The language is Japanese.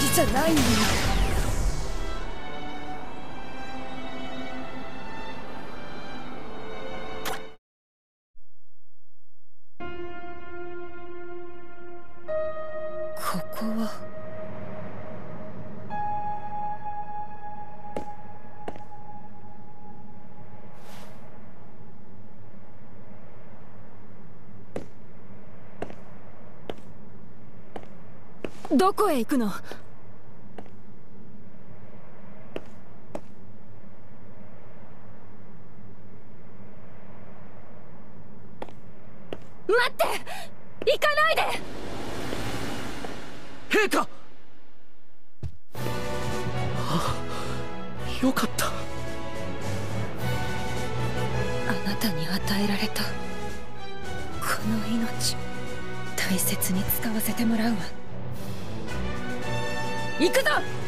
じゃないんだよ。ここはどこへ行くの？待って！行かないで！ 陛下！あ、よかった。 あなたに与えられたこの命、大切に使わせてもらうわ。行くぞ！